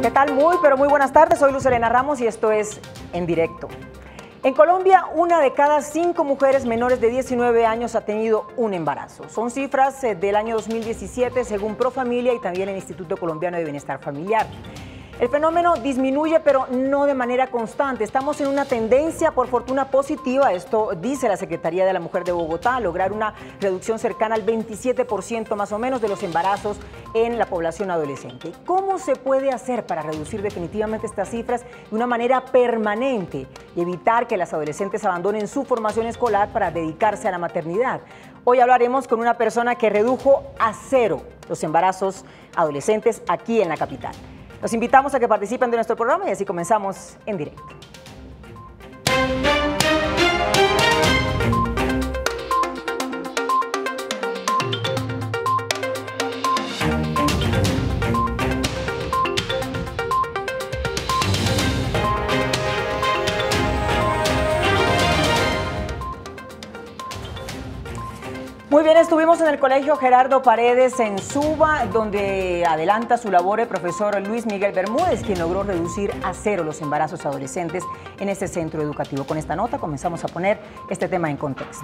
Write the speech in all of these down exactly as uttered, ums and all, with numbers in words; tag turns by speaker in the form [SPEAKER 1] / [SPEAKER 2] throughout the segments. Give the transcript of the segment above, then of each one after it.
[SPEAKER 1] ¿Qué tal? Muy, pero muy buenas tardes. Soy Luz Helena Ramos y esto es En Directo. En Colombia, una de cada cinco mujeres menores de diecinueve años ha tenido un embarazo. Son cifras del año dos mil diecisiete, según Profamilia y también el Instituto Colombiano de Bienestar Familiar. El fenómeno disminuye, pero no de manera constante. Estamos en una tendencia, por fortuna, positiva. Esto dice la Secretaría de la Mujer de Bogotá, a lograr una reducción cercana al veintisiete por ciento más o menos de los embarazos en la población adolescente. ¿Cómo se puede hacer para reducir definitivamente estas cifras de una manera permanente y evitar que las adolescentes abandonen su formación escolar para dedicarse a la maternidad? Hoy hablaremos con una persona que redujo a cero los embarazos adolescentes aquí en la capital. Los invitamos a que participen de nuestro programa y así comenzamos en directo. Muy bien, estuvimos en el Colegio Gerardo Paredes en Suba, donde adelanta su labor el profesor Luis Miguel Bermúdez, quien logró reducir a cero los embarazos adolescentes en este centro educativo. Con esta nota comenzamos a poner este tema en contexto.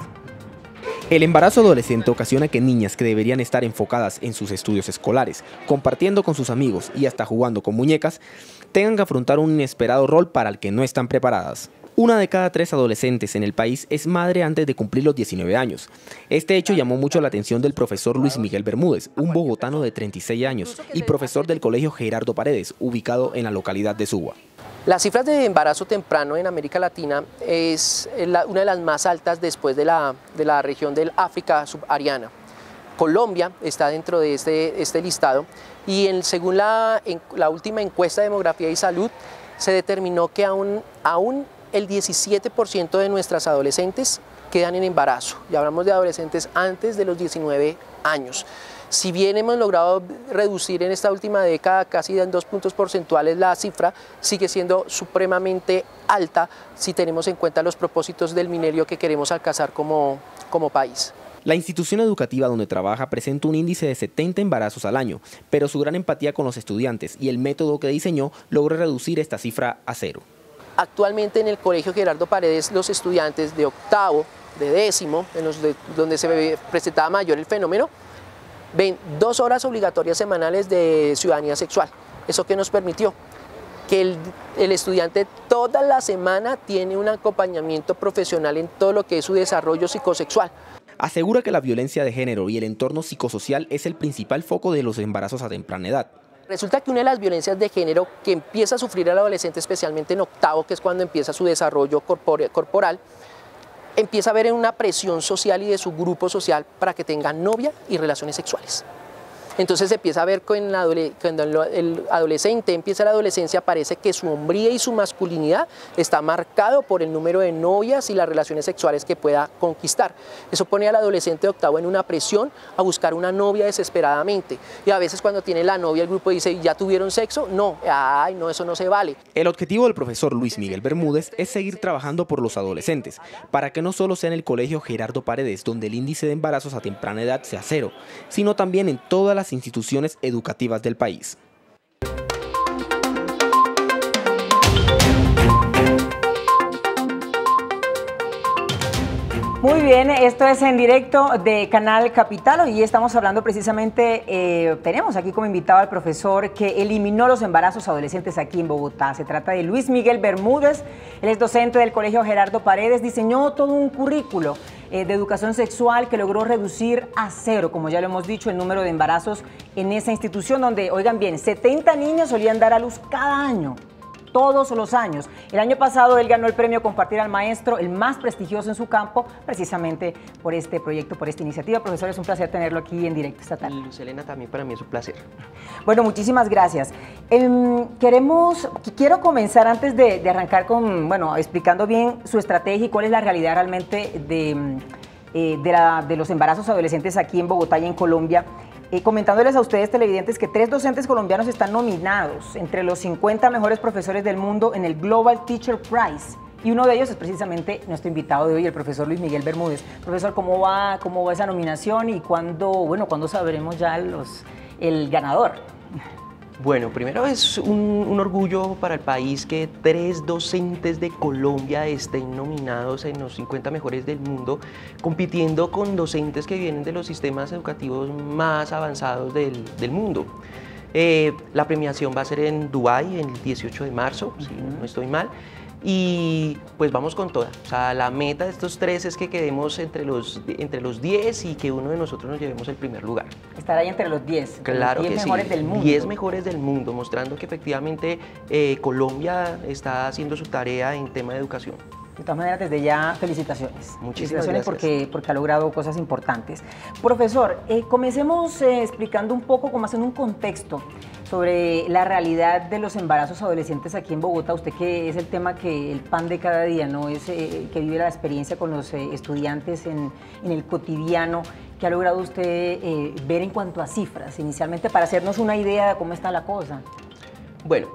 [SPEAKER 2] El embarazo adolescente ocasiona que niñas que deberían estar enfocadas en sus estudios escolares, compartiendo con sus amigos y hasta jugando con muñecas, tengan que afrontar un inesperado rol para el que no están preparadas. Una de cada tres adolescentes en el país es madre antes de cumplir los diecinueve años. Este hecho llamó mucho la atención del profesor Luis Miguel Bermúdez, un bogotano de treinta y seis años y profesor del Colegio Gerardo Paredes, ubicado en la localidad de Suba.
[SPEAKER 3] Las cifras de embarazo temprano en América Latina es una de las más altas después de la, de la región del África subsahariana. Colombia está dentro de este, este listado y en, según la, en, la última encuesta de demografía y salud se determinó que aún, aún el diecisiete por ciento de nuestras adolescentes quedan en embarazo. Ya hablamos de adolescentes antes de los diecinueve años. Si bien hemos logrado reducir en esta última década casi en dos puntos porcentuales la cifra, sigue siendo supremamente alta si tenemos en cuenta los propósitos del milenio que queremos alcanzar como, como país.
[SPEAKER 2] La institución educativa donde trabaja presenta un índice de setenta embarazos al año, pero su gran empatía con los estudiantes y el método que diseñó logró reducir esta cifra a cero.
[SPEAKER 3] Actualmente en el Colegio Gerardo Paredes los estudiantes de octavo, de décimo, en los de, donde se presentaba mayor el fenómeno, ven dos horas obligatorias semanales de ciudadanía sexual. ¿Eso qué nos permitió? Que el, el estudiante toda la semana tiene un acompañamiento profesional en todo lo que es su desarrollo psicosexual.
[SPEAKER 2] Asegura que la violencia de género y el entorno psicosocial es el principal foco de los embarazos a temprana edad.
[SPEAKER 3] Resulta que una de las violencias de género que empieza a sufrir el adolescente, especialmente en octavo, que es cuando empieza su desarrollo corporal, empieza a ver una presión social y de su grupo social para que tenga novia y relaciones sexuales. Entonces se empieza a ver con la adole cuando el adolescente empieza la adolescencia, parece que su hombría y su masculinidad está marcado por el número de novias y las relaciones sexuales que pueda conquistar. Eso pone al adolescente de octavo en una presión a buscar una novia desesperadamente. Y a veces cuando tiene la novia el grupo dice, ¿ya tuvieron sexo? No, ay, no, eso no se vale.
[SPEAKER 2] El objetivo del profesor Luis Miguel Bermúdez es seguir trabajando por los adolescentes, para que no solo sea en el Colegio Gerardo Paredes, donde el índice de embarazos a temprana edad sea cero, sino también en todas las instituciones educativas del país.
[SPEAKER 1] Muy bien, esto es En Directo de Canal Capital y estamos hablando precisamente, eh, tenemos aquí como invitado al profesor que eliminó los embarazos adolescentes aquí en Bogotá. Se trata de Luis Miguel Bermúdez, él es docente del Colegio Gerardo Paredes, diseñó todo un currículo eh, de educación sexual que logró reducir a cero, como ya lo hemos dicho, el número de embarazos en esa institución donde, oigan bien, setenta niños solían dar a luz cada año. Todos los años. El año pasado él ganó el premio Compartir al Maestro, el más prestigioso en su campo, precisamente por este proyecto, por esta iniciativa. Profesor, es un placer tenerlo aquí en directo esta tarde.
[SPEAKER 3] Luz Helena, también para mí es un placer.
[SPEAKER 1] Bueno, muchísimas gracias. Eh, queremos, quiero comenzar antes de, de arrancar con, bueno, explicando bien su estrategia y cuál es la realidad realmente de, eh, de, la, de los embarazos adolescentes aquí en Bogotá y en Colombia. Eh, comentándoles a ustedes televidentes que tres docentes colombianos están nominados entre los cincuenta mejores profesores del mundo en el Global Teacher Prize y uno de ellos es precisamente nuestro invitado de hoy, el profesor Luis Miguel Bermúdez. Profesor, ¿cómo va, cómo va esa nominación y cuándo, bueno, cuándo sabremos ya los, el ganador?
[SPEAKER 3] Bueno, primero es un, un orgullo para el país que tres docentes de Colombia estén nominados en los cincuenta mejores del mundo, compitiendo con docentes que vienen de los sistemas educativos más avanzados del, del mundo. Eh, la premiación va a ser en Dubái el dieciocho de marzo, uh-huh. si no estoy mal. Y pues vamos con toda. O sea, la meta de estos tres es que quedemos entre los, entre los diez y que uno de nosotros nos llevemos el primer lugar.
[SPEAKER 1] Estar ahí entre los diez.
[SPEAKER 3] Claro
[SPEAKER 1] los diez
[SPEAKER 3] que sí.
[SPEAKER 1] mejores del mundo.
[SPEAKER 3] diez mejores del mundo, mostrando que efectivamente eh, Colombia está haciendo su tarea en tema de educación.
[SPEAKER 1] De todas maneras, desde ya, felicitaciones.
[SPEAKER 3] Muchísimas
[SPEAKER 1] felicitaciones
[SPEAKER 3] gracias.
[SPEAKER 1] Porque, porque ha logrado cosas importantes. Profesor, eh, comencemos eh, explicando un poco, como haciendo un contexto sobre la realidad de los embarazos adolescentes aquí en Bogotá. Usted que es el tema que el pan de cada día, ¿no? Es eh, que vive la experiencia con los eh, estudiantes en, en el cotidiano. ¿Qué ha logrado usted eh, ver en cuanto a cifras, inicialmente, para hacernos una idea de cómo está la cosa?
[SPEAKER 3] Bueno,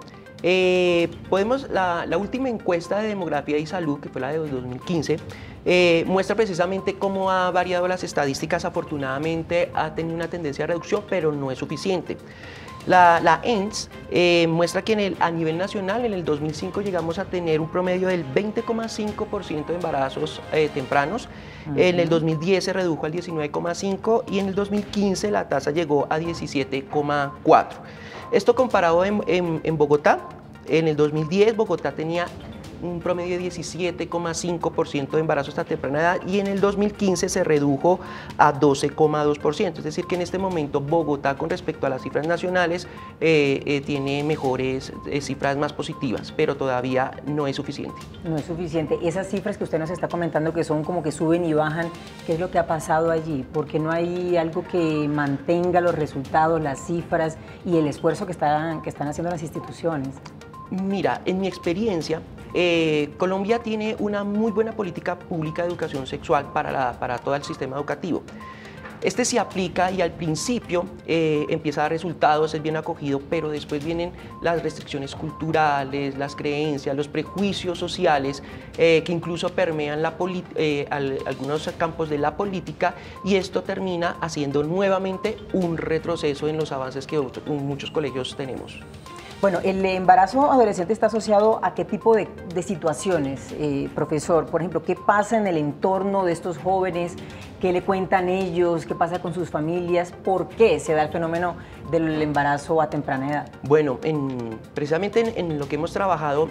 [SPEAKER 3] eh, podemos, la, la última encuesta de demografía y salud, que fue la de dos mil quince, eh, muestra precisamente cómo ha variado las estadísticas. Afortunadamente ha tenido una tendencia a reducción, pero no es suficiente. La, la E N S eh, muestra que en el, a nivel nacional en el dos mil cinco llegamos a tener un promedio del veinte coma cinco por ciento de embarazos eh, tempranos, uh-huh. En el dos mil diez se redujo al diecinueve coma cinco por ciento y en el dos mil quince la tasa llegó a diecisiete coma cuatro por ciento. Esto comparado en, en, en Bogotá, en el dos mil diez Bogotá tenía un promedio de diecisiete coma cinco por ciento de embarazos a temprana edad y en el dos mil quince se redujo a doce coma dos por ciento. Es decir, que en este momento Bogotá, con respecto a las cifras nacionales, eh, eh, tiene mejores eh, cifras más positivas, pero todavía no es suficiente.
[SPEAKER 1] No es suficiente. Esas cifras que usted nos está comentando, que son como que suben y bajan, ¿qué es lo que ha pasado allí? Porque no hay algo que mantenga los resultados, las cifras y el esfuerzo que están, que están haciendo las instituciones.
[SPEAKER 3] Mira, en mi experiencia, eh, Colombia tiene una muy buena política pública de educación sexual para, la, para todo el sistema educativo. Este se aplica y al principio eh, empieza a dar resultados, es bien acogido, pero después vienen las restricciones culturales, las creencias, los prejuicios sociales eh, que incluso permean la eh, al, algunos campos de la política, y esto termina haciendo nuevamente un retroceso en los avances que otros, muchos colegios tenemos.
[SPEAKER 1] Bueno, ¿el embarazo adolescente está asociado a qué tipo de, de situaciones, eh, profesor? Por ejemplo, ¿qué pasa en el entorno de estos jóvenes? ¿Qué le cuentan ellos? ¿Qué pasa con sus familias? ¿Por qué se da el fenómeno del embarazo a temprana edad?
[SPEAKER 3] Bueno, en, precisamente en, en lo que hemos trabajado,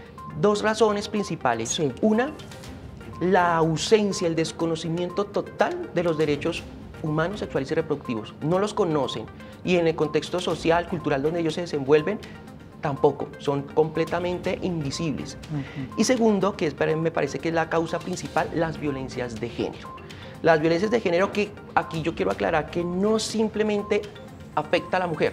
[SPEAKER 3] dos razones principales. Sí. Una, la ausencia, el desconocimiento total de los derechos humanos, sexuales y reproductivos. No los conocen, y en el contexto social, cultural donde ellos se desenvuelven, tampoco, son completamente invisibles. Uh-huh. Y segundo, que es, me parece que es la causa principal, las violencias de género. Las violencias de género que aquí yo quiero aclarar que no simplemente afecta a la mujer.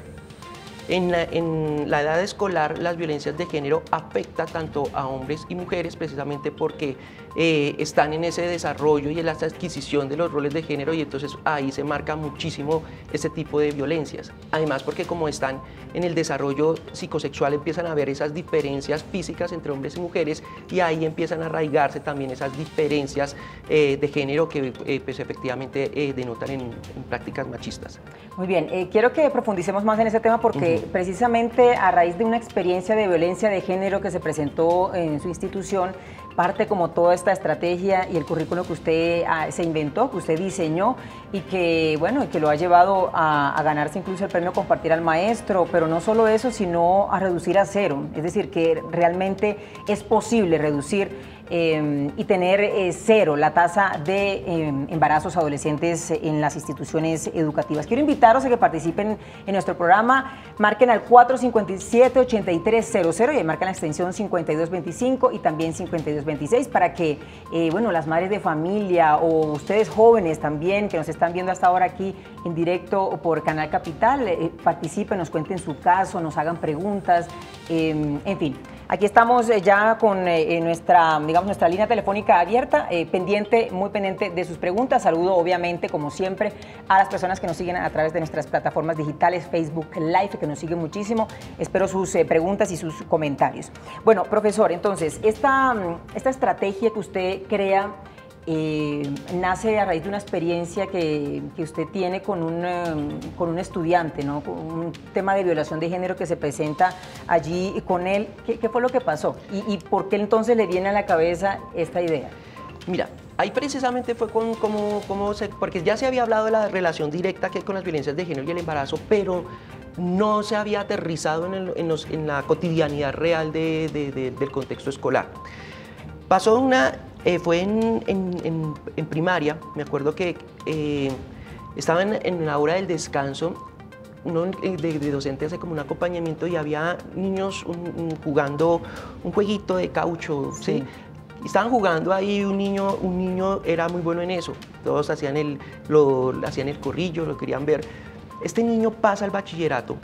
[SPEAKER 3] En la, en la edad escolar, las violencias de género afectan tanto a hombres y mujeres, precisamente porque eh, están en ese desarrollo y en la adquisición de los roles de género, y entonces ahí se marca muchísimo este tipo de violencias. Además, porque como están en el desarrollo psicosexual, empiezan a haber esas diferencias físicas entre hombres y mujeres, y ahí empiezan a arraigarse también esas diferencias eh, de género que eh, pues efectivamente eh, denotan en, en prácticas machistas.
[SPEAKER 1] Muy bien, eh, quiero que profundicemos más en ese tema porque uh-huh. precisamente a raíz de una experiencia de violencia de género que se presentó en su institución, parte como toda esta estrategia y el currículo que usted ah, se inventó, que usted diseñó y que, bueno, que lo ha llevado a, a ganarse incluso el premio Compartir al Maestro, pero no solo eso, sino a reducir a cero. Es decir, que realmente es posible reducir Eh, y tener eh, cero la tasa de eh, embarazos adolescentes en las instituciones educativas. Quiero invitarlos a que participen en nuestro programa, marquen al cuatro cinco siete, ocho tres cero cero y ahí marcan la extensión cincuenta y dos veinticinco y también cincuenta y dos veintiséis para que, eh, bueno, las madres de familia o ustedes jóvenes también que nos están viendo hasta ahora aquí en directo o por Canal Capital, eh, participen, nos cuenten su caso, nos hagan preguntas, eh, en fin. Aquí estamos ya con eh, nuestra, digamos, nuestra línea telefónica abierta, eh, pendiente, muy pendiente de sus preguntas. Saludo, obviamente, como siempre, a las personas que nos siguen a través de nuestras plataformas digitales, Facebook Live, que nos siguen muchísimo. Espero sus eh, preguntas y sus comentarios. Bueno, profesor, entonces, esta, esta estrategia que usted crea, eh, nace a raíz de una experiencia que, que usted tiene con un, eh, con un estudiante, ¿no? Con un tema de violación de género que se presenta allí con él. ¿Qué, qué fue lo que pasó? ¿Y, y por qué entonces le viene a la cabeza esta idea?
[SPEAKER 3] Mira, ahí precisamente fue con, como, como se, porque ya se había hablado de la relación directa que hay con las violencias de género y el embarazo, pero no se había aterrizado en, el, en, los, en la cotidianidad real de, de, de, del contexto escolar. Pasó una, eh, fue en, en, en, en primaria, me acuerdo que eh, estaba en, en la hora del descanso, uno de, de docente hace como un acompañamiento y había niños un, un, jugando un jueguito de caucho, ¿sí? ¿sí? Estaban jugando ahí, un niño, un niño era muy bueno en eso, todos hacían el, lo, hacían el corrillo, lo querían ver. Este niño pasa al bachillerato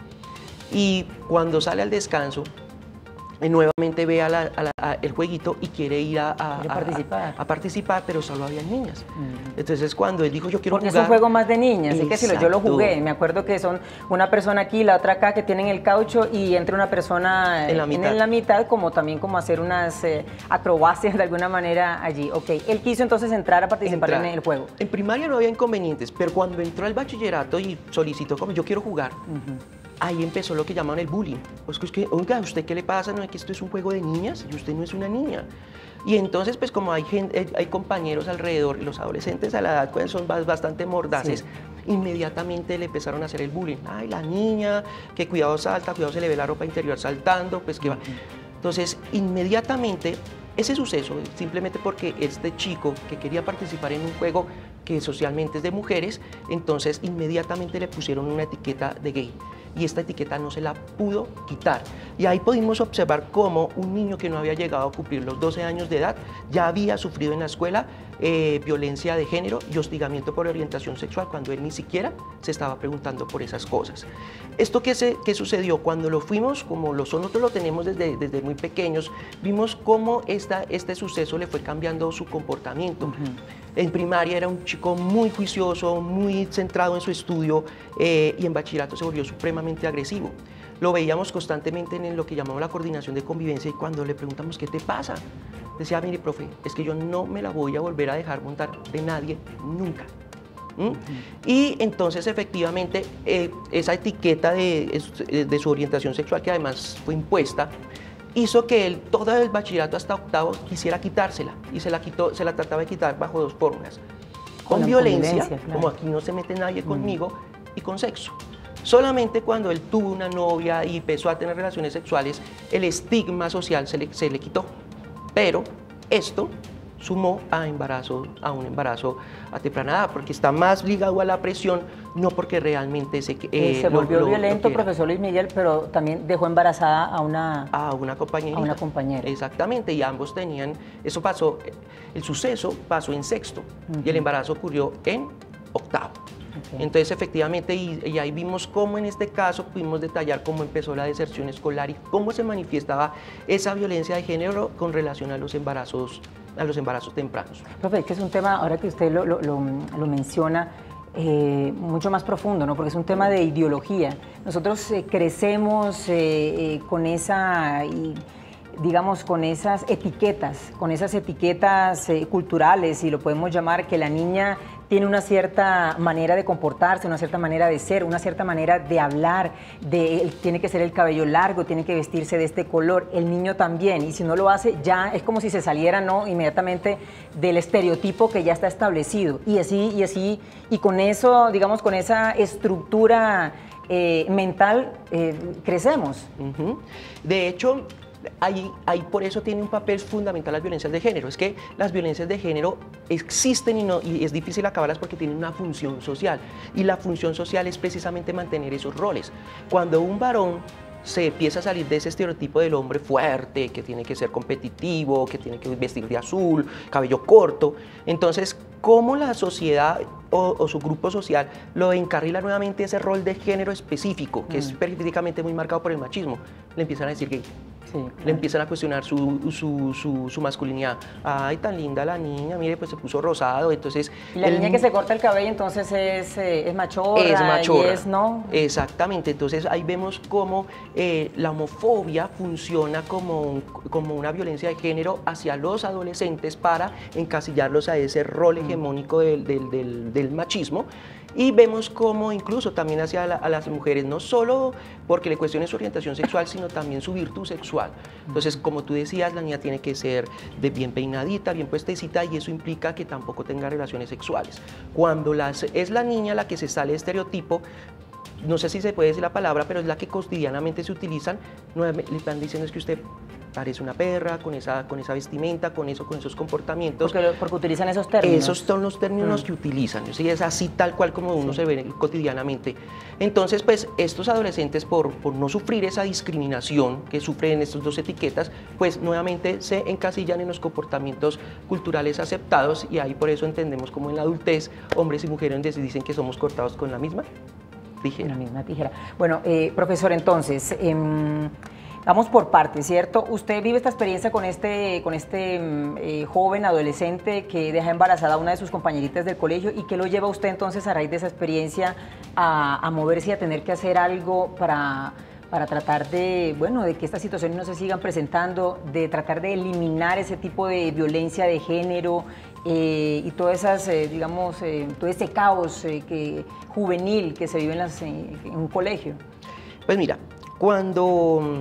[SPEAKER 3] y cuando sale al descanso, nuevamente ve a la, a la, a el jueguito y quiere ir a, a,
[SPEAKER 1] ¿Quiere participar?
[SPEAKER 3] A, a participar, pero solo había niñas. Mm. Entonces cuando él dijo, yo quiero
[SPEAKER 1] Porque
[SPEAKER 3] jugar...
[SPEAKER 1] Porque es un juego más de niñas, así que si lo, yo lo jugué, me acuerdo que son una persona aquí, la otra acá, que tienen el caucho y entra una persona en la mitad, en la mitad como también como hacer unas eh, acrobacias de alguna manera allí. Ok, él quiso entonces entrar a participar entrar. en el juego.
[SPEAKER 3] En primaria no había inconvenientes, pero cuando entró al bachillerato y solicitó como, yo quiero jugar, uh-huh. Ahí empezó lo que llaman el bullying. Pues es que, oiga, ¿usted qué le pasa? No es que esto es un juego de niñas y usted no es una niña. Y entonces, pues como hay, gente, hay compañeros alrededor, los adolescentes a la edad pues, son bastante mordaces, sí. Inmediatamente le empezaron a hacer el bullying. Ay, la niña, que cuidado salta, cuidado se le ve la ropa interior saltando, pues que va. Entonces, inmediatamente, ese suceso, simplemente porque este chico que quería participar en un juego que socialmente es de mujeres, entonces inmediatamente le pusieron una etiqueta de gay. Y esta etiqueta no se la pudo quitar. Y ahí pudimos observar cómo un niño que no había llegado a cumplir los doce años de edad ya había sufrido en la escuela eh, violencia de género y hostigamiento por orientación sexual cuando él ni siquiera se estaba preguntando por esas cosas. ¿Esto qué, se, qué sucedió? Cuando lo fuimos, como nosotros lo tenemos desde, desde muy pequeños, vimos cómo esta, este suceso le fue cambiando su comportamiento. Uh-huh. En primaria era un chico muy juicioso, muy centrado en su estudio eh, y en bachillerato se volvió supremamente agresivo. Lo veíamos constantemente en lo que llamamos la coordinación de convivencia y cuando le preguntamos ¿qué te pasa? Decía, mire, profe, es que yo no me la voy a volver a dejar montar de nadie nunca. ¿Mm? Uh-huh. Y entonces efectivamente eh, esa etiqueta de, de su orientación sexual que además fue impuesta hizo que él, todo el bachillerato hasta octavo, quisiera quitársela y se la, quitó, se la trataba de quitar bajo dos fórmulas. Con, con violencia, claro. Como aquí no se mete nadie conmigo, mm. y con sexo. Solamente cuando él tuvo una novia y empezó a tener relaciones sexuales, el estigma social se le, se le quitó. Pero esto sumó a, embarazo, a un embarazo a temprana edad, porque está más ligado a la presión, no porque realmente se...
[SPEAKER 1] Eh, se volvió lo, violento, lo profesor Luis Miguel, pero también dejó embarazada a una...
[SPEAKER 3] A una compañera.
[SPEAKER 1] A una compañera.
[SPEAKER 3] Exactamente, y ambos tenían... Eso pasó, el suceso pasó en sexto, uh-huh. Y el embarazo ocurrió en octavo. Okay. Entonces, efectivamente, y, y ahí vimos cómo en este caso pudimos detallar cómo empezó la deserción escolar y cómo se manifestaba esa violencia de género con relación a los embarazos a los embarazos tempranos.
[SPEAKER 1] Profe, es que es un tema, ahora que usted lo, lo, lo, lo menciona, eh, mucho más profundo, ¿no? Porque es un tema de ideología. Nosotros eh, crecemos eh, eh, con esa... Y, digamos, con esas etiquetas, con esas etiquetas eh, culturales, y lo podemos llamar, que la niña tiene una cierta manera de comportarse, una cierta manera de ser, una cierta manera de hablar, de, tiene que ser el cabello largo, tiene que vestirse de este color, el niño también, y si no lo hace, ya es como si se saliera, ¿no?, inmediatamente del estereotipo que ya está establecido, y así, y así, y con eso, digamos, con esa estructura eh, mental, eh, crecemos.
[SPEAKER 3] Uh-huh. De hecho, Ahí, ahí por eso tiene un papel fundamental las violencias de género. Es que las violencias de género existen y, no, y es difícil acabarlas porque tienen una función social. Y la función social es precisamente mantener esos roles. Cuando un varón se empieza a salir de ese estereotipo del hombre fuerte, que tiene que ser competitivo, que tiene que vestir de azul, cabello corto, entonces, ¿cómo la sociedad o, o su grupo social lo encarrila nuevamente ese rol de género específico, que mm. es específicamente muy marcado por el machismo? Le empiezan a decir gay.
[SPEAKER 1] Sí, claro.
[SPEAKER 3] Le empiezan a cuestionar su, su, su, su masculinidad. Ay, tan linda la niña, mire, pues se puso rosado, entonces...
[SPEAKER 1] Y la
[SPEAKER 3] el,
[SPEAKER 1] niña que se corta el cabello entonces es, eh, es machorra,
[SPEAKER 3] es machorra.
[SPEAKER 1] Y es, ¿no?
[SPEAKER 3] Exactamente, entonces ahí vemos cómo eh, la homofobia funciona como, un, como una violencia de género hacia los adolescentes para encasillarlos a ese rol hegemónico del, del, del, del machismo. Y vemos cómo incluso también hacia la, a las mujeres, no solo porque le cuestionen su orientación sexual, sino también su virtud sexual. Entonces, como tú decías, la niña tiene que ser de bien peinadita, bien puestecita, y eso implica que tampoco tenga relaciones sexuales. Cuando las, es la niña la que se sale de estereotipo, no sé si se puede decir la palabra, pero es la que cotidianamente se utilizan, nuevamente le están diciendo es que usted parece una perra, con esa, con esa vestimenta, con eso, con esos comportamientos.
[SPEAKER 1] Porque, porque utilizan esos términos.
[SPEAKER 3] Esos son los términos
[SPEAKER 1] mm.
[SPEAKER 3] que utilizan, ¿sí? Es así tal cual como uno
[SPEAKER 1] sí.
[SPEAKER 3] se ve cotidianamente. Entonces, pues, estos adolescentes, por, por no sufrir esa discriminación que sufren estas dos etiquetas, pues, nuevamente se encasillan en los comportamientos culturales aceptados, y ahí por eso entendemos como en la adultez, hombres y mujeres dicen que somos cortados con la misma tijera.
[SPEAKER 1] La misma tijera. Bueno, eh, profesor, entonces... Eh, Vamos por partes, ¿cierto? Usted vive esta experiencia con este, con este eh, joven adolescente que deja embarazada a una de sus compañeritas del colegio, y que lo lleva a usted entonces a raíz de esa experiencia a, a moverse y a tener que hacer algo para, para tratar de, bueno, de que estas situaciones no se sigan presentando, de tratar de eliminar ese tipo de violencia de género eh, y todas esas, eh, digamos, eh, todo ese caos eh, que, juvenil que se vive en, las, en, en un colegio.
[SPEAKER 3] Pues mira, cuando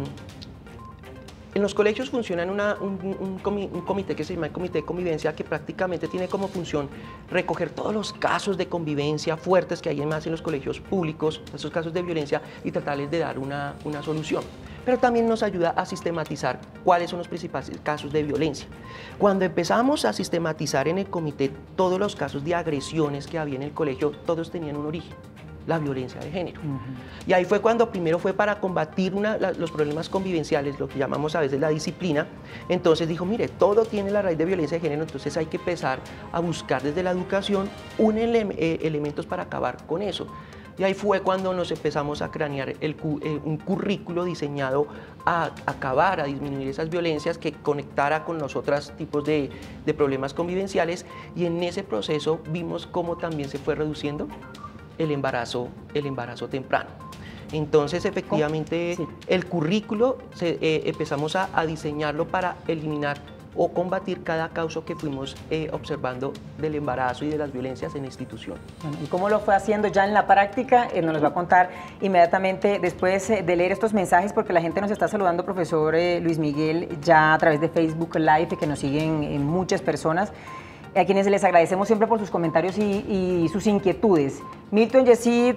[SPEAKER 3] en los colegios funciona una, un, un, comi, un comité que se llama el Comité de Convivencia, que prácticamente tiene como función recoger todos los casos de convivencia fuertes que hay más en los colegios públicos, esos casos de violencia, y tratarles de dar una, una solución. Pero también nos ayuda a sistematizar cuáles son los principales casos de violencia. Cuando empezamos a sistematizar en el comité todos los casos de agresiones que había en el colegio, todos tenían un origen: la violencia de género. Uh-huh. Y ahí fue cuando primero fue para combatir una, la, los problemas convivenciales, lo que llamamos a veces la disciplina. Entonces dijo, mire, todo tiene la raíz de violencia de género, entonces hay que empezar a buscar desde la educación un ele eh, elementos para acabar con eso. Y ahí fue cuando nos empezamos a cranear el, eh, un currículo diseñado a acabar, a disminuir esas violencias, que conectara con los otros tipos de, de problemas convivenciales, y en ese proceso vimos cómo también se fue reduciendo el embarazo, el embarazo temprano. Entonces, efectivamente, sí. el currículo se, eh, empezamos a, a diseñarlo para eliminar o combatir cada causa que fuimos eh, observando del embarazo y de las violencias en la institución.
[SPEAKER 1] Bueno, ¿y cómo lo fue haciendo ya en la práctica? Eh, nos los va a contar inmediatamente después eh, de leer estos mensajes, porque la gente nos está saludando, profesor eh, Luis Miguel, ya a través de Facebook Live, que nos siguen eh, muchas personas, a quienes les agradecemos siempre por sus comentarios y, y sus inquietudes. Milton Yesid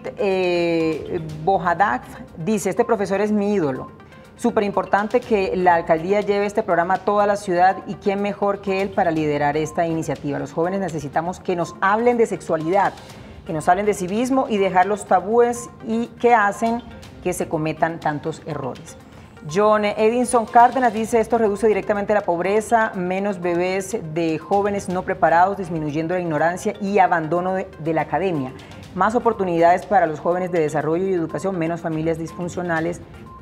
[SPEAKER 1] eh, Bojadak dice, este profesor es mi ídolo. Súper importante que la alcaldía lleve este programa a toda la ciudad, y quién mejor que él para liderar esta iniciativa. Los jóvenes necesitamos que nos hablen de sexualidad, que nos hablen de civismo y dejar los tabúes y que hacen que se cometan tantos errores. John Edinson Cárdenas dice, esto reduce directamente la pobreza, menos bebés de jóvenes no preparados, disminuyendo la ignorancia y abandono de, de la academia. Más oportunidades para los jóvenes de desarrollo y educación, menos familias disfuncionales,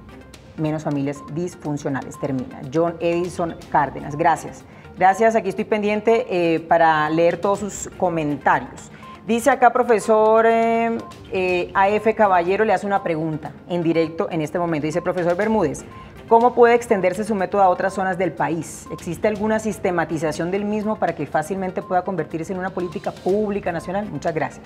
[SPEAKER 1] menos familias disfuncionales. Termina. John Edinson Cárdenas, gracias. Gracias, aquí estoy pendiente eh, para leer todos sus comentarios. Dice acá, profesor eh, eh, A F Caballero le hace una pregunta en directo en este momento. Dice, profesor Bermúdez, ¿cómo puede extenderse su método a otras zonas del país? ¿Existe alguna sistematización del mismo para que fácilmente pueda convertirse en una política pública nacional? Muchas gracias.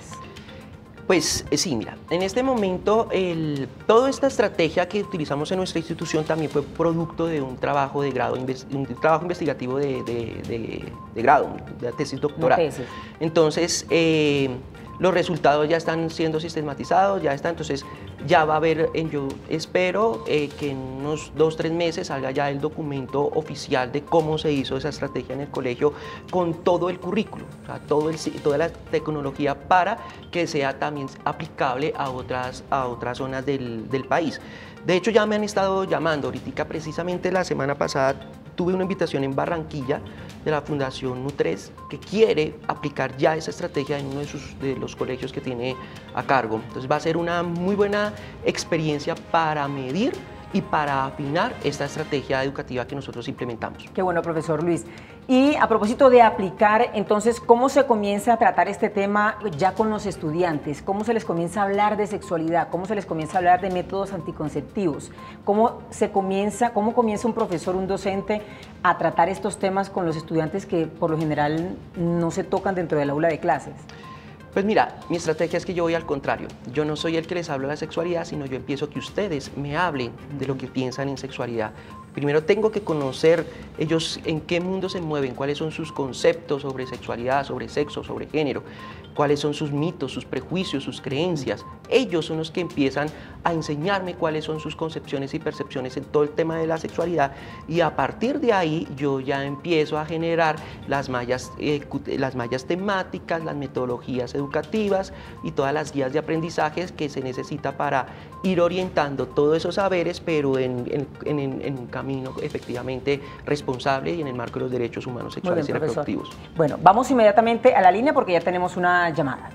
[SPEAKER 3] Pues sí, mira, en este momento el, toda esta estrategia que utilizamos en nuestra institución también fue producto de un trabajo de grado, un trabajo investigativo de, de, de, de grado, de tesis doctoral. Tesis. Entonces, eh, los resultados ya están siendo sistematizados, ya están, entonces ya va a haber, yo espero eh, que en unos dos, tres meses salga ya el documento oficial de cómo se hizo esa estrategia en el colegio, con todo el currículo, o sea, todo el, toda la tecnología, para que sea también aplicable a otras, a otras zonas del, del país. De hecho, ya me han estado llamando, ahorita precisamente la semana pasada tuve una invitación en Barranquilla de la Fundación Nutres, que quiere aplicar ya esa estrategia en uno de, sus, de los colegios que tiene a cargo. Entonces va a ser una muy buena experiencia para medir y para afinar esta estrategia educativa que nosotros implementamos.
[SPEAKER 1] Qué bueno, profesor Luis. Y a propósito de aplicar, entonces, ¿cómo se comienza a tratar este tema ya con los estudiantes? ¿Cómo se les comienza a hablar de sexualidad? ¿Cómo se les comienza a hablar de métodos anticonceptivos? ¿Cómo se comienza, cómo comienza un profesor, un docente a tratar estos temas con los estudiantes que por lo general no se tocan dentro del aula de clases?
[SPEAKER 3] Pues mira, mi estrategia es que yo voy al contrario. Yo no soy el que les habla de la sexualidad, sino yo empiezo a que ustedes me hablen de lo que piensan en sexualidad. Primero tengo que conocer ellos en qué mundo se mueven, cuáles son sus conceptos sobre sexualidad, sobre sexo, sobre género, cuáles son sus mitos, sus prejuicios, sus creencias. Ellos son los que empiezan a enseñarme cuáles son sus concepciones y percepciones en todo el tema de la sexualidad, y a partir de ahí yo ya empiezo a generar las mallas, eh, las mallas temáticas, las metodologías educativas y todas las guías de aprendizajes que se necesita para ir orientando todos esos saberes, pero en, en, en, en un camino efectivamente responsable y en el marco de los derechos humanos sexuales bien, y reproductivos.
[SPEAKER 1] Bueno, vamos inmediatamente a la línea porque ya tenemos una llamada.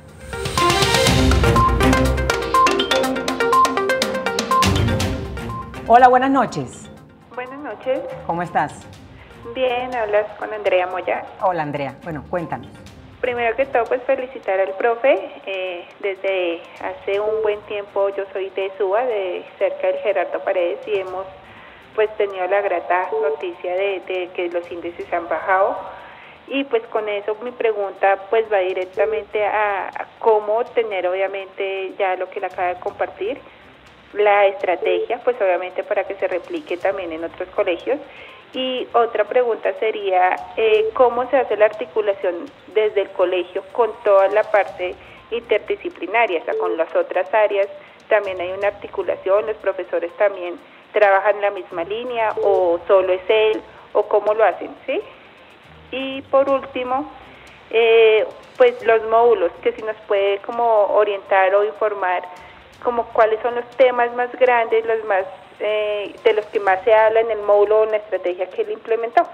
[SPEAKER 1] Hola, buenas noches.
[SPEAKER 4] Buenas noches.
[SPEAKER 1] ¿Cómo estás?
[SPEAKER 4] Bien, hablas con Andrea Moya.
[SPEAKER 1] Hola, Andrea. Bueno, cuéntanos.
[SPEAKER 4] Primero que todo, pues felicitar al profe. Eh, desde hace un buen tiempo yo soy de Suba, de cerca del Gerardo Paredes, y hemos pues tenido la grata noticia de, de que los índices han bajado. Y pues con eso mi pregunta pues va directamente a, a cómo tener, obviamente, ya lo que le acaba de compartir, la estrategia, pues obviamente para que se replique también en otros colegios. Y otra pregunta sería, eh, ¿cómo se hace la articulación desde el colegio con toda la parte interdisciplinaria? O sea, con las otras áreas también hay una articulación, los profesores también trabajan en la misma línea, o solo es él, o cómo lo hacen, ¿sí? Y por último, eh, pues los módulos, que si nos puede como orientar o informar como cuáles son los temas más grandes, los más eh, de los que más se habla en el módulo o en la estrategia que él implementó.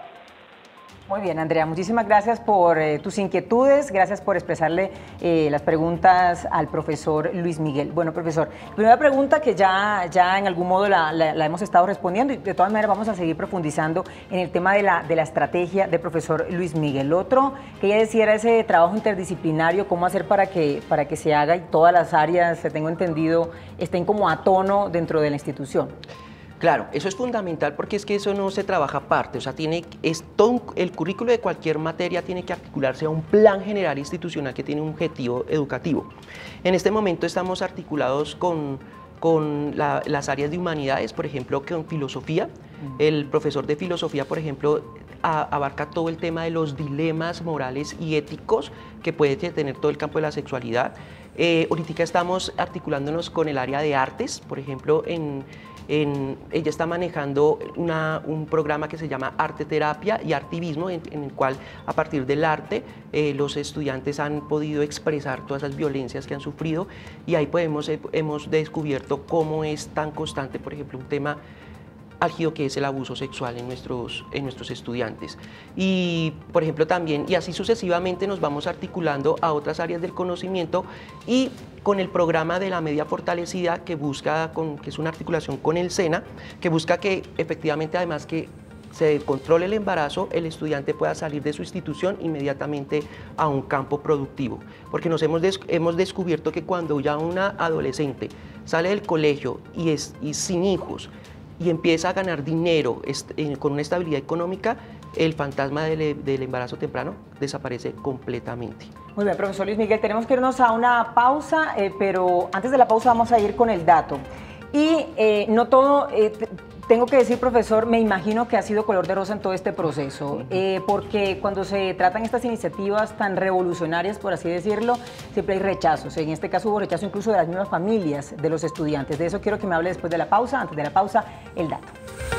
[SPEAKER 1] Muy bien, Andrea, muchísimas gracias por eh, tus inquietudes, gracias por expresarle eh, las preguntas al profesor Luis Miguel. Bueno, profesor, primera pregunta que ya, ya en algún modo la, la, la hemos estado respondiendo, y de todas maneras vamos a seguir profundizando en el tema de la, de la estrategia del profesor Luis Miguel. Otro que ella decía era ese trabajo interdisciplinario, cómo hacer para que, para que se haga y todas las áreas, tengo entendido, estén como a tono dentro de la institución.
[SPEAKER 3] Claro, eso es fundamental porque es que eso no se trabaja aparte, o sea, tiene, es todo un, el currículo de cualquier materia tiene que articularse a un plan general institucional que tiene un objetivo educativo. En este momento estamos articulados con, con la, las áreas de humanidades, por ejemplo, con filosofía. El profesor de filosofía, por ejemplo, a, abarca todo el tema de los dilemas morales y éticos que puede tener todo el campo de la sexualidad. Eh, ahorita estamos articulándonos con el área de artes, por ejemplo, en... En, ella está manejando una, un programa que se llama Arte Terapia y Artivismo, en, en el cual a partir del arte eh, los estudiantes han podido expresar todas las violencias que han sufrido, y ahí podemos, eh, hemos descubierto cómo es tan constante, por ejemplo, un tema álgido que es el abuso sexual en nuestros, en nuestros estudiantes. Y, por ejemplo, también, y así sucesivamente nos vamos articulando a otras áreas del conocimiento, y con el programa de la media fortalecida que busca, con, que es una articulación con el SENA, que busca que efectivamente, además que se controle el embarazo, el estudiante pueda salir de su institución inmediatamente a un campo productivo. Porque nos hemos, des, hemos descubierto que cuando ya una adolescente sale del colegio y es y sin hijos, y empieza a ganar dinero con una estabilidad económica, el fantasma del, del embarazo temprano desaparece completamente.
[SPEAKER 1] Muy bien, profesor Luis Miguel, tenemos que irnos a una pausa, eh, pero antes de la pausa vamos a ir con el dato. Y eh, no todo, eh, tengo que decir, profesor, me imagino que ha sido color de rosa en todo este proceso, eh, porque cuando se tratan estas iniciativas tan revolucionarias, por así decirlo, siempre hay rechazos. En este caso hubo rechazo incluso de las mismas familias de los estudiantes. De eso quiero que me hable después de la pausa. Antes de la pausa, el dato.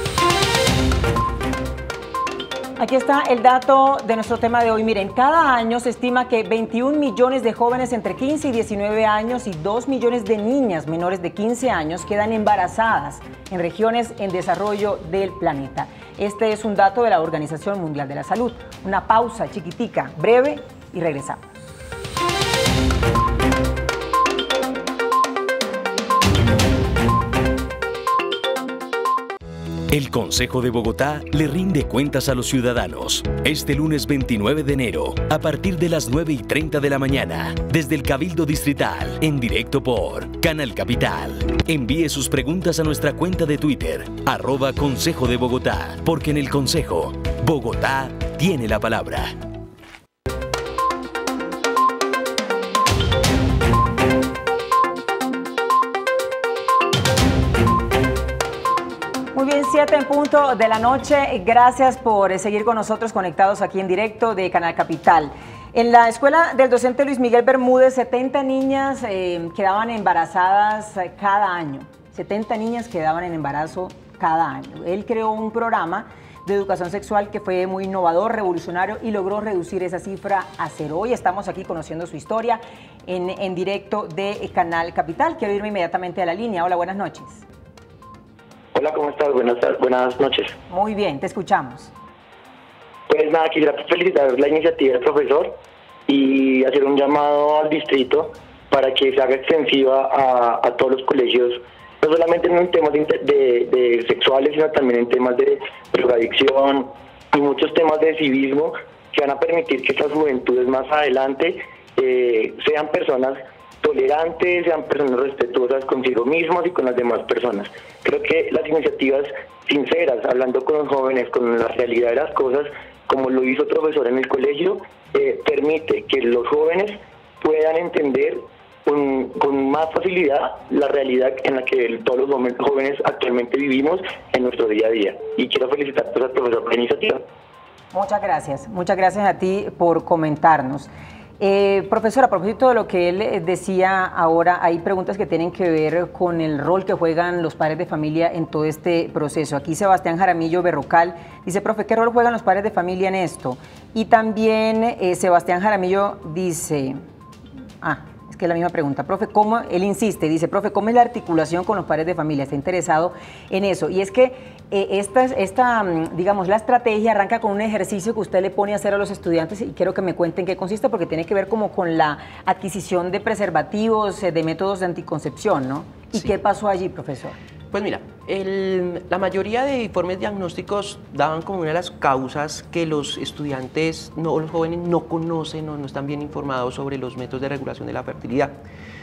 [SPEAKER 1] Aquí está el dato de nuestro tema de hoy. Miren, cada año se estima que veintiún millones de jóvenes entre quince y diecinueve años y dos millones de niñas menores de quince años quedan embarazadas en regiones en desarrollo del planeta. Este es un dato de la Organización Mundial de la Salud. Una pausa chiquitica, breve, y regresamos.
[SPEAKER 5] El Consejo de Bogotá le rinde cuentas a los ciudadanos. Este lunes veintinueve de enero, a partir de las nueve y treinta de la mañana, desde el Cabildo Distrital, en directo por Canal Capital. Envíe sus preguntas a nuestra cuenta de Twitter, arroba Consejo de Bogotá, porque en el Consejo, Bogotá tiene la palabra.
[SPEAKER 1] Muy bien, siete en punto de la noche. Gracias por seguir con nosotros conectados aquí en directo de Canal Capital. En la escuela del docente Luis Miguel Bermúdez, setenta niñas eh, quedaban embarazadas cada año. setenta niñas quedaban en embarazo cada año. Él creó un programa de educación sexual que fue muy innovador, revolucionario y logró reducir esa cifra a cero. Hoy estamos aquí conociendo su historia en, en directo de Canal Capital. Quiero irme inmediatamente a la línea. Hola, buenas noches.
[SPEAKER 6] Hola, ¿cómo estás? Buenas, buenas noches.
[SPEAKER 1] Muy bien, te escuchamos.
[SPEAKER 6] Pues nada, quisiera felicitar la iniciativa del profesor y hacer un llamado al distrito para que se haga extensiva a, a todos los colegios, no solamente en temas de, de, de sexuales, sino también en temas de drogadicción y muchos temas de civismo que van a permitir que estas juventudes más adelante eh, sean personas tolerantes, sean personas respetuosas consigo mismos y con las demás personas. Creo que las iniciativas sinceras, hablando con los jóvenes, con la realidad de las cosas, como lo hizo el profesor en el colegio, eh, permite que los jóvenes puedan entender un, con más facilidad la realidad en la que el, todos los jóvenes actualmente vivimos en nuestro día a día. Y quiero felicitar pues, al profesor por la iniciativa.
[SPEAKER 1] Muchas gracias. Muchas gracias a ti por comentarnos. Eh, profesor, a propósito de lo que él decía ahora, hay preguntas que tienen que ver con el rol que juegan los padres de familia en todo este proceso. Aquí Sebastián Jaramillo Berrocal dice, profe, ¿qué rol juegan los padres de familia en esto? Y también eh, Sebastián Jaramillo dice, ah, es que es la misma pregunta, profe, ¿cómo? Él insiste, dice, profe, ¿cómo es la articulación con los padres de familia? Está interesado en eso. Y es que Eh, esta, esta, digamos, la estrategia arranca con un ejercicio que usted le pone a hacer a los estudiantes y quiero que me cuenten qué consiste porque tiene que ver como con la adquisición de preservativos, de métodos de anticoncepción, ¿no? ¿Y sí. qué pasó allí, profesor?
[SPEAKER 3] Pues mira, el, la mayoría de informes diagnósticos daban como una de las causas que los estudiantes, no, los jóvenes no conocen o no están bien informados sobre los métodos de regulación de la fertilidad.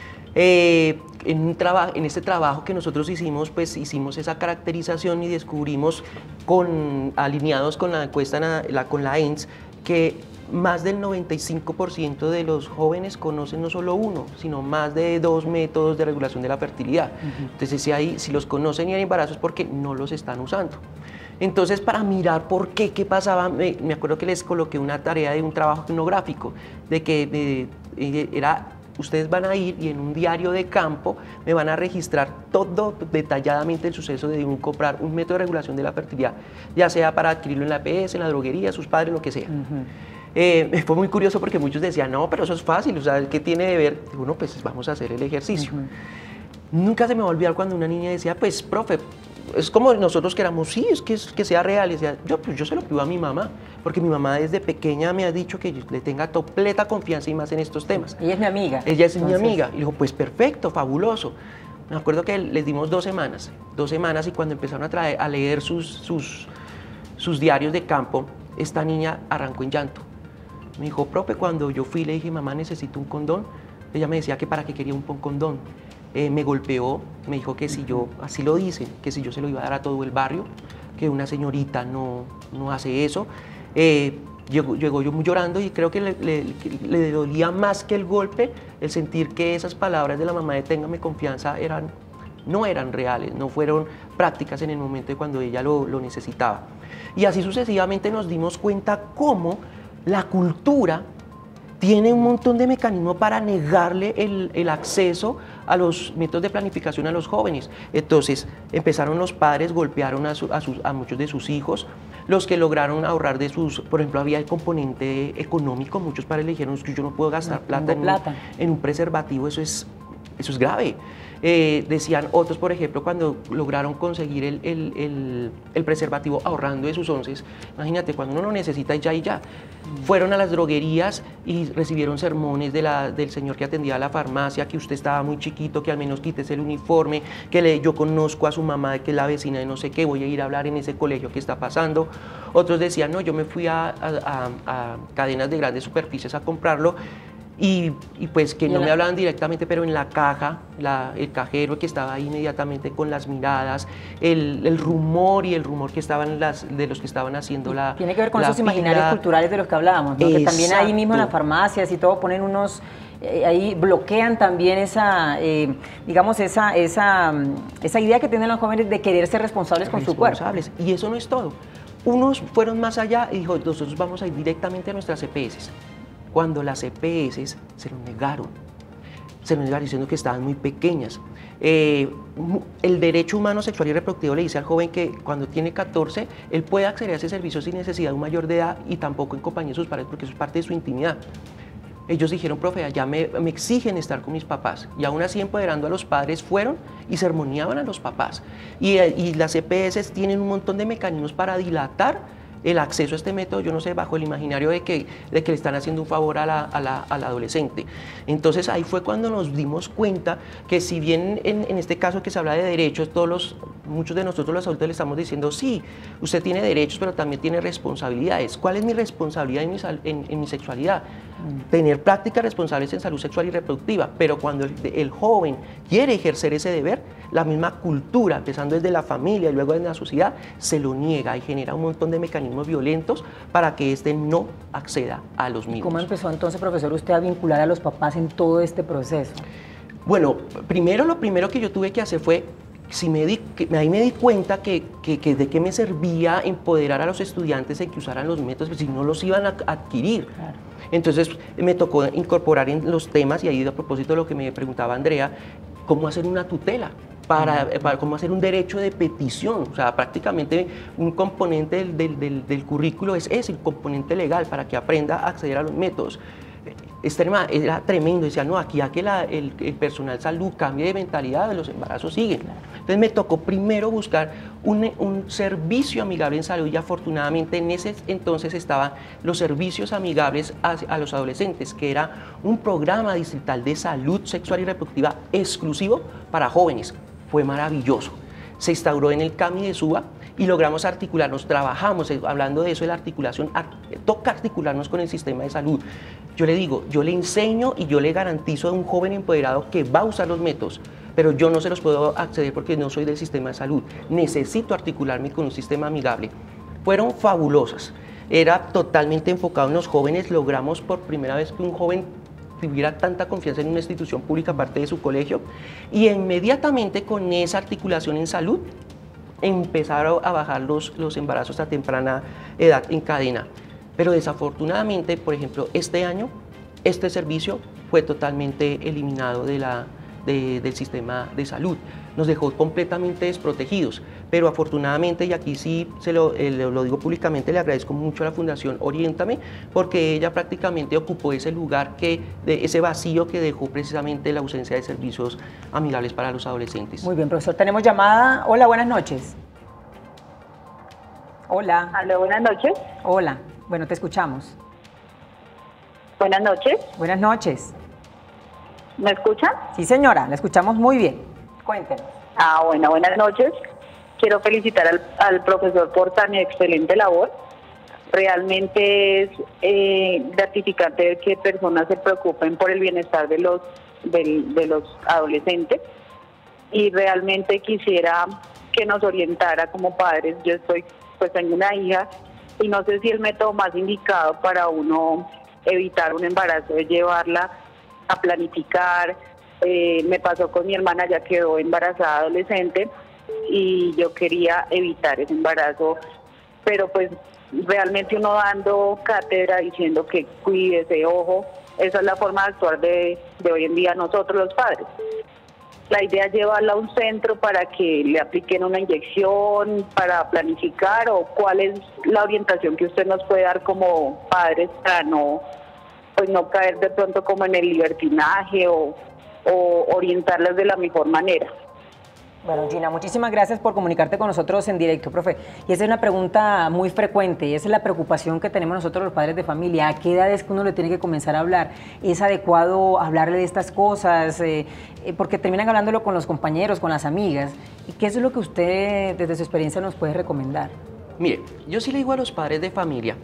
[SPEAKER 3] Eh, en, un en este trabajo que nosotros hicimos, pues hicimos esa caracterización y descubrimos, con, alineados con la encuesta la, con la E N S, que más del noventa y cinco por ciento de los jóvenes conocen no solo uno, sino más de dos métodos de regulación de la fertilidad. Uh-huh. Entonces, si, hay, si los conocen y hay embarazos es porque no los están usando. Entonces, para mirar por qué, qué pasaba, me, me acuerdo que les coloqué una tarea de un trabajo etnográfico, de que de, de, era... Ustedes van a ir y en un diario de campo me van a registrar todo detalladamente el suceso de un, comprar un método de regulación de la fertilidad, ya sea para adquirirlo en la E P S, en la droguería, sus padres, lo que sea. Uh-huh. eh, fue muy curioso porque muchos decían, no, pero eso es fácil, o sea, ¿qué tiene de ver? Bueno, pues vamos a hacer el ejercicio. Uh-huh. Nunca se me va a olvidar cuando una niña decía, pues, profe, es como nosotros queramos, sí, es que, es que sea real. Y decía, yo, pues yo se lo pido a mi mamá, porque mi mamá desde pequeña me ha dicho que yo le tenga completa confianza y más en estos temas.
[SPEAKER 1] Ella es mi amiga.
[SPEAKER 3] Ella es Entonces... mi amiga. Y dijo, pues perfecto, fabuloso. Me acuerdo que les dimos dos semanas, dos semanas y cuando empezaron a, traer, a leer sus, sus, sus diarios de campo, esta niña arrancó en llanto. Me dijo, profe, cuando yo fui le dije, mamá, necesito un condón. Ella me decía que para qué quería un condón. Eh, me golpeó, me dijo que si yo, así lo dicen, que si yo se lo iba a dar a todo el barrio, que una señorita no, no hace eso. Eh, llegó, llegó yo llorando y creo que le, le, le dolía más que el golpe el sentir que esas palabras de la mamá de téngame confianza eran, no eran reales, no fueron prácticas en el momento de cuando ella lo, lo necesitaba. Y así sucesivamente nos dimos cuenta cómo la cultura tiene un montón de mecanismos para negarle el, el acceso a los métodos de planificación a los jóvenes. Entonces empezaron los padres, golpearon a, su, a, sus, a muchos de sus hijos, los que lograron ahorrar de sus, por ejemplo, había el componente económico, muchos padres le dijeron que yo no puedo gastar no, plata, en, plata. Un, en un preservativo, eso es eso es grave. Eh, decían otros, por ejemplo, cuando lograron conseguir el, el, el, el preservativo ahorrando de sus onces, imagínate, cuando uno lo necesita ya y ya. Fueron a las droguerías y recibieron sermones de la, del señor que atendía a la farmacia, que usted estaba muy chiquito, que al menos quítese el uniforme, que le, yo conozco a su mamá, que es la vecina de no sé qué, voy a ir a hablar en ese colegio que está pasando. Otros decían, no, yo me fui a, a, a, a cadenas de grandes superficies a comprarlo, Y, y pues que no me hablaban directamente, pero en la caja, la, el cajero que estaba ahí inmediatamente con las miradas, el, el rumor y el rumor que estaban las, de los que estaban haciendo la
[SPEAKER 1] Tiene que ver con
[SPEAKER 3] la
[SPEAKER 1] esos
[SPEAKER 3] fila.
[SPEAKER 1] imaginarios culturales de los que hablábamos, ¿no? Que también ahí mismo en las farmacias y todo ponen unos, eh, ahí bloquean también esa, eh, digamos, esa, esa, esa idea que tienen los jóvenes de querer ser responsables con su cuerpo.
[SPEAKER 3] Y eso no es todo. Unos fueron más allá y dijo, nosotros vamos a ir directamente a nuestras E P S. Cuando las E P S se lo negaron, se lo negaron diciendo que estaban muy pequeñas. Eh, el derecho humano sexual y reproductivo le dice al joven que cuando tiene catorce, él puede acceder a ese servicio sin necesidad de un mayor de edad y tampoco en compañía de sus padres porque eso es parte de su intimidad. Ellos dijeron, profe, ya me, me exigen estar con mis papás, y aún así empoderando a los padres fueron y sermoneaban a los papás. Y, y las E P S tienen un montón de mecanismos para dilatar el acceso a este método, yo no sé, bajo el imaginario de que, de que le están haciendo un favor a la, a, la, a la adolescente. Entonces ahí fue cuando nos dimos cuenta que si bien en, en este caso que se habla de derechos, todos los, muchos de nosotros los adultos le estamos diciendo, sí, usted tiene derechos, pero también tiene responsabilidades. ¿Cuál es mi responsabilidad en mi, en, en mi sexualidad? Mm. Tener prácticas responsables en salud sexual y reproductiva, pero cuando el, el joven quiere ejercer ese deber, la misma cultura, empezando desde la familia y luego desde la sociedad, se lo niega y genera un montón de mecanismos violentos para que éste no acceda a los mismos.
[SPEAKER 1] ¿Cómo empezó entonces, profesor, usted a vincular a los papás en todo este proceso?
[SPEAKER 3] Bueno, primero lo primero que yo tuve que hacer fue, si me di, que, ahí me di cuenta que, que, que de qué me servía empoderar a los estudiantes en que usaran los métodos, pues, si no los iban a adquirir. Claro. Entonces me tocó incorporar en los temas, y ahí a propósito de lo que me preguntaba Andrea, cómo hacer una tutela. Para, para cómo hacer un derecho de petición, o sea, prácticamente un componente del, del, del, del currículo es ese, el componente legal, para que aprenda a acceder a los métodos. Este era tremendo, decía, no, aquí a que la, el, el personal salud cambie de mentalidad, de los embarazos siguen. Entonces me tocó primero buscar un, un servicio amigable en salud, y afortunadamente en ese entonces estaban los servicios amigables a, a los adolescentes, que era un programa distrital de salud sexual y reproductiva exclusivo para jóvenes. Fue maravilloso. Se instauró en el CAMI de Suba y logramos articularnos, trabajamos, hablando de eso de la articulación, toca articularnos con el sistema de salud. Yo le digo, yo le enseño y yo le garantizo a un joven empoderado que va a usar los métodos, pero yo no se los puedo acceder porque no soy del sistema de salud. Necesito articularme con un sistema amigable. Fueron fabulosas. Era totalmente enfocado en los jóvenes. Logramos por primera vez que un joven tuviera tanta confianza en una institución pública aparte de su colegio, y inmediatamente con esa articulación en salud empezaron a bajar los, los embarazos a temprana edad en cadena. Pero desafortunadamente, por ejemplo, este año este servicio fue totalmente eliminado de la, de, del sistema de salud. Nos dejó completamente desprotegidos, pero afortunadamente, y aquí sí se lo, eh, lo digo públicamente, le agradezco mucho a la Fundación Oriéntame, porque ella prácticamente ocupó ese lugar, que, de, ese vacío que dejó precisamente la ausencia de servicios amigables para los adolescentes.
[SPEAKER 1] Muy bien, profesor. Tenemos llamada. Hola, buenas noches. Hola.
[SPEAKER 7] Hola, buenas noches.
[SPEAKER 1] Hola, bueno, te escuchamos.
[SPEAKER 7] Buenas noches.
[SPEAKER 1] Buenas noches.
[SPEAKER 7] ¿Me escuchan?
[SPEAKER 1] Sí, señora, la escuchamos muy bien. Cuéntenos.
[SPEAKER 7] Ah, bueno, buenas noches. Quiero felicitar al, al profesor por tan excelente labor. Realmente es eh, gratificante ver que personas se preocupen por el bienestar de los, de, de los adolescentes, y realmente quisiera que nos orientara como padres. Yo estoy, pues tengo una hija, y no sé si el método más indicado para uno evitar un embarazo es llevarla a planificar. Eh, me pasó con mi hermana, ya quedó embarazada adolescente y yo quería evitar ese embarazo, pero pues realmente uno dando cátedra diciendo que cuídese, ojo, esa es la forma de actuar de, de hoy en día nosotros los padres. La idea es llevarla a un centro para que le apliquen una inyección, para planificar, o cuál es la orientación que usted nos puede dar como padres para no, pues no caer de pronto como en el libertinaje o o orientarlas de la mejor manera.
[SPEAKER 1] Bueno, Gina, muchísimas gracias por comunicarte con nosotros en directo, profe. Y esa es una pregunta muy frecuente, y esa es la preocupación que tenemos nosotros los padres de familia. ¿A qué edad es que uno le tiene que comenzar a hablar? ¿Es adecuado hablarle de estas cosas? Eh, eh, porque terminan hablándolo con los compañeros, con las amigas. ¿Y qué es lo que usted, desde su experiencia, nos puede recomendar?
[SPEAKER 3] Mire, yo sí le digo a los padres de familia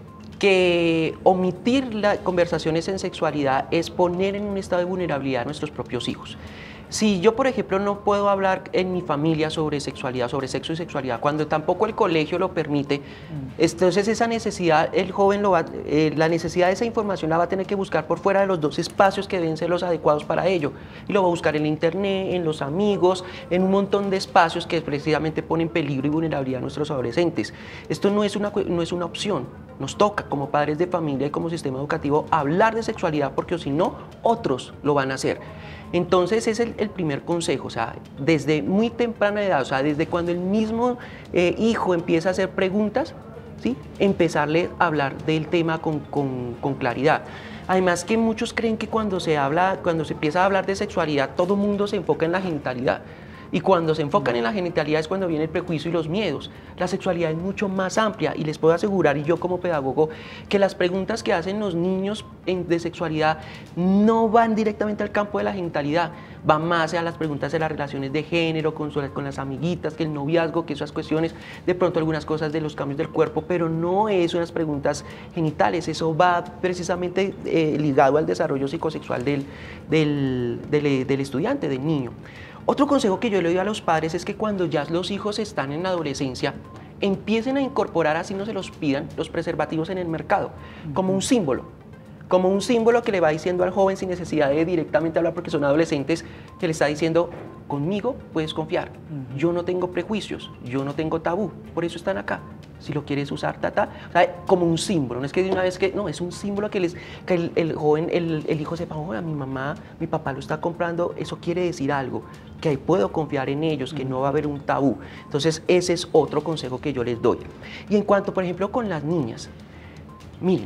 [SPEAKER 3] que omitir las conversaciones en sexualidad es poner en un estado de vulnerabilidad a nuestros propios hijos. Si yo, por ejemplo, no puedo hablar en mi familia sobre sexualidad, sobre sexo y sexualidad, cuando tampoco el colegio lo permite, entonces esa necesidad, el joven lo va, eh, la necesidad de esa información la va a tener que buscar por fuera de los dos espacios que deben ser los adecuados para ello. Y lo va a buscar en la internet, en los amigos, en un montón de espacios que precisamente ponen peligro y vulnerabilidad a nuestros adolescentes. Esto no es una, no es una opción. Nos toca como padres de familia y como sistema educativo hablar de sexualidad, porque si no, otros lo van a hacer. Entonces ese es el, el primer consejo, o sea, desde muy temprana edad, o sea, desde cuando el mismo eh, hijo empieza a hacer preguntas, ¿sí? Empezarle a hablar del tema con, con, con claridad. Además que muchos creen que cuando se habla, cuando se empieza a hablar de sexualidad, todo mundo se enfoca en la genitalidad. Y cuando se enfocan en la genitalidad es cuando viene el prejuicio y los miedos. La sexualidad es mucho más amplia y les puedo asegurar, y yo como pedagogo, que las preguntas que hacen los niños en, de sexualidad no van directamente al campo de la genitalidad, van más a las preguntas de las relaciones de género, con, su, con las amiguitas, que el noviazgo, que esas cuestiones, de pronto algunas cosas de los cambios del cuerpo, pero no es unas preguntas genitales, eso va precisamente eh, ligado al desarrollo psicosexual del, del, del, del estudiante, del niño. Otro consejo que yo le doy a los padres es que cuando ya los hijos están en la adolescencia, empiecen a incorporar, así no se los pidan, los preservativos en el mercado, como un símbolo, como un símbolo que le va diciendo al joven sin necesidad de directamente hablar, porque son adolescentes, que le está diciendo, conmigo puedes confiar, yo no tengo prejuicios, yo no tengo tabú, por eso están acá. Si lo quieres usar, tata, o sea, como un símbolo, no es que de una vez que, no, es un símbolo que, les, que el, el joven, el, el hijo sepa, oh, a mi mamá, mi papá lo está comprando, eso quiere decir algo, que ahí puedo confiar en ellos, que no va a haber un tabú. Entonces, ese es otro consejo que yo les doy. Y en cuanto, por ejemplo, con las niñas, miren,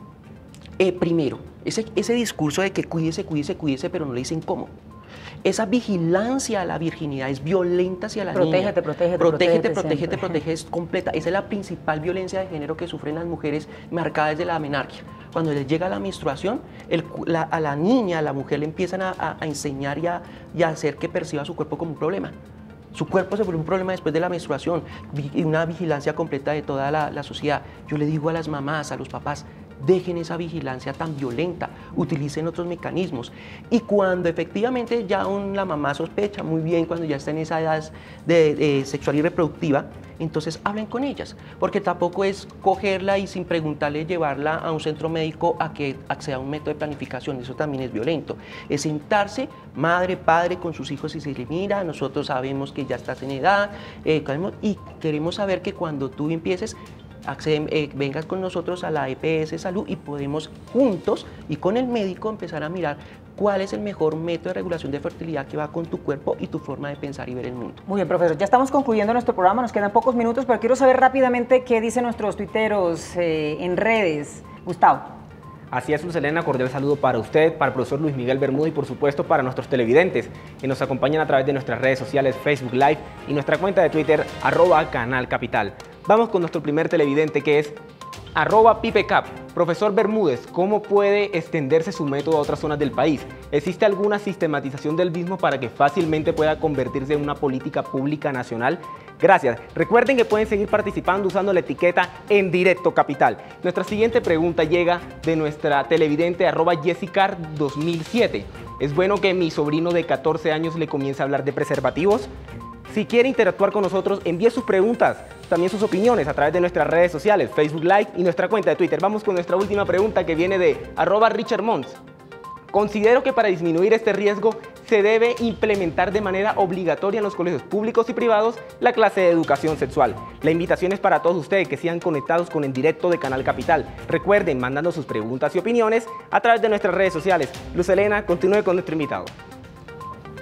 [SPEAKER 3] eh, primero, ese, ese discurso de que cuídese, cuídese, cuídese, pero no le dicen cómo. Esa vigilancia a la virginidad es violenta hacia la
[SPEAKER 1] protégete,
[SPEAKER 3] niña.
[SPEAKER 1] Protégete,
[SPEAKER 3] protégete, protégete, protégete, es completa. Esa es la principal violencia de género que sufren las mujeres marcada desde la menarquia. Cuando les llega la menstruación, el, la, a la niña, a la mujer le empiezan a, a, a enseñar y a, y a hacer que perciba su cuerpo como un problema. Su cuerpo se vuelve un problema después de la menstruación y una vigilancia completa de toda la, la sociedad. Yo le digo a las mamás, a los papás, dejen esa vigilancia tan violenta, utilicen otros mecanismos. Y cuando efectivamente ya un, la mamá sospecha muy bien, cuando ya está en esa edad de, de sexual y reproductiva, entonces hablen con ellas, porque tampoco es cogerla y sin preguntarle llevarla a un centro médico a que acceda a un método de planificación, eso también es violento. Es sentarse, madre, padre, con sus hijos y decirle, mira, nosotros sabemos que ya estás en edad eh, y queremos saber que cuando tú empieces, Acceden, eh, vengas con nosotros a la E P S Salud y podemos juntos y con el médico empezar a mirar cuál es el mejor método de regulación de fertilidad que va con tu cuerpo y tu forma de pensar y ver el mundo.
[SPEAKER 1] Muy bien, profesor. Ya estamos concluyendo nuestro programa, nos quedan pocos minutos, pero quiero saber rápidamente qué dicen nuestros tuiteros eh, en redes. Gustavo.
[SPEAKER 2] Así es, Luz Helena, cordial saludo para usted, para el profesor Luis Miguel Bermudo y por supuesto para nuestros televidentes que nos acompañan a través de nuestras redes sociales, Facebook Live y nuestra cuenta de Twitter, arroba Canal Capital. Vamos con nuestro primer televidente que es arroba pipecap. Profesor Bermúdez, ¿cómo puede extenderse su método a otras zonas del país? ¿Existe alguna sistematización del mismo para que fácilmente pueda convertirse en una política pública nacional? Gracias. Recuerden que pueden seguir participando usando la etiqueta En Directo Capital. Nuestra siguiente pregunta llega de nuestra televidente arroba Jessicar dos mil siete. ¿Es bueno que mi sobrino de catorce años le comience a hablar de preservativos? Si quiere interactuar con nosotros, envíe sus preguntas, también sus opiniones a través de nuestras redes sociales, Facebook Live y nuestra cuenta de Twitter. Vamos con nuestra última pregunta que viene de arroba Richard Mons. Considero que para disminuir este riesgo se debe implementar de manera obligatoria en los colegios públicos y privados la clase de educación sexual. La invitación es para todos ustedes que sean conectados con En Directo de Canal Capital. Recuerden mandando sus preguntas y opiniones a través de nuestras redes sociales. Luz Helena, continúe con nuestro invitado.